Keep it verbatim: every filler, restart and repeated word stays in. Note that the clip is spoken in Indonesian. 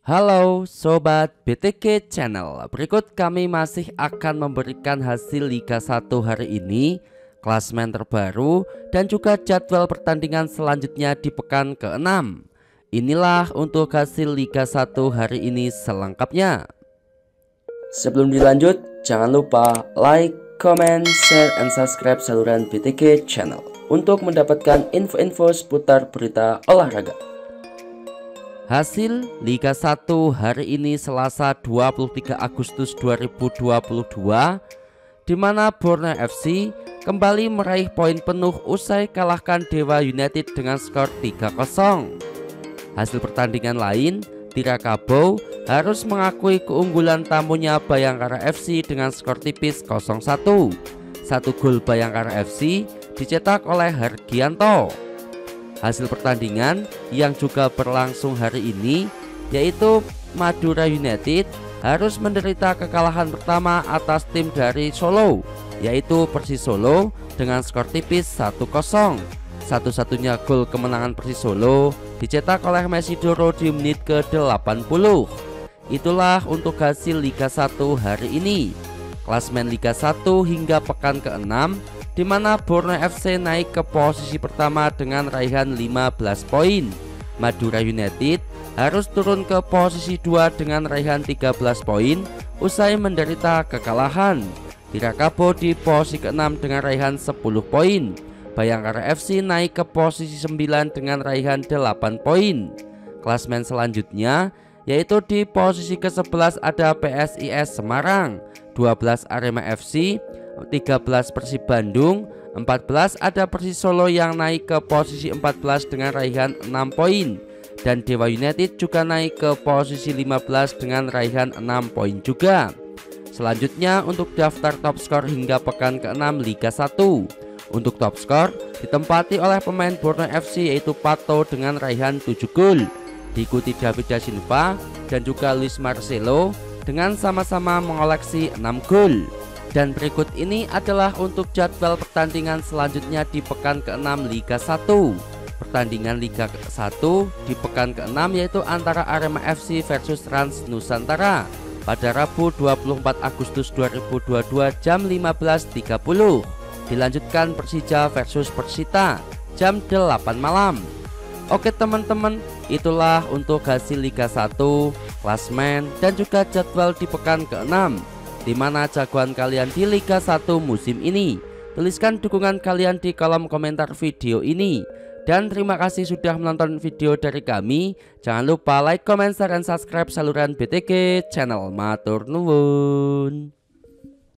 Halo Sobat B T K Channel, berikut kami masih akan memberikan hasil Liga satu hari ini, klasemen terbaru dan juga jadwal pertandingan selanjutnya di pekan keenam. Inilah untuk hasil Liga satu hari ini selengkapnya. Sebelum dilanjut, jangan lupa like, comment, share, and subscribe saluran B T K Channel untuk mendapatkan info-info seputar berita olahraga. Hasil Liga satu hari ini Selasa dua puluh tiga Agustus dua ribu dua puluh dua, di mana Borneo F C kembali meraih poin penuh usai kalahkan Dewa United dengan skor tiga kosong. Hasil pertandingan lain, Tirakabo harus mengakui keunggulan tamunya Bayangkara F C dengan skor tipis nol satu. Satu gol Bayangkara F C dicetak oleh Hargianto. Hasil pertandingan yang juga berlangsung hari ini yaitu Madura United harus menderita kekalahan pertama atas tim dari Solo, yaitu Persis Solo dengan skor tipis satu kosong. Satu-satunya gol kemenangan Persis Solo dicetak oleh Mesidoro di menit ke delapan puluh. Itulah untuk hasil Liga satu hari ini. Klasemen Liga satu hingga pekan keenam, di mana Borneo F C naik ke posisi pertama dengan raihan lima belas poin. Madura United harus turun ke posisi dua dengan raihan tiga belas poin usai menderita kekalahan. Tirakabo di posisi keenam dengan raihan sepuluh poin. Bayangkara F C naik ke posisi sembilan dengan raihan delapan poin. Klasemen selanjutnya yaitu di posisi ke sebelas ada P S I S Semarang, dua belas Arema F C, tiga belas Persib Bandung, empat belas ada Persis Solo yang naik ke posisi empat belas dengan raihan enam poin, dan Dewa United juga naik ke posisi lima belas dengan raihan enam poin juga. Selanjutnya untuk daftar top skor hingga pekan keenam Liga satu. Untuk top skor ditempati oleh pemain Borneo F C yaitu Pato dengan raihan tujuh gol, diikuti David Da Silva dan juga Luis Marcelo dengan sama-sama mengoleksi enam gol. Dan berikut ini adalah untuk jadwal pertandingan selanjutnya di pekan keenam Liga satu. Pertandingan Liga satu di pekan keenam yaitu antara Arema F C versus Rans Nusantara pada Rabu dua puluh empat Agustus dua ribu dua puluh dua jam lima belas tiga puluh. Dilanjutkan Persija versus Persita jam delapan malam. Oke teman-teman, itulah untuk hasil Liga satu, klasemen dan juga jadwal di pekan keenam. Di mana jagoan kalian di Liga satu musim ini? Tuliskan dukungan kalian di kolom komentar video ini. Dan terima kasih sudah menonton video dari kami. Jangan lupa like, comment, share, dan subscribe saluran B T K Channel. Matur nuwun.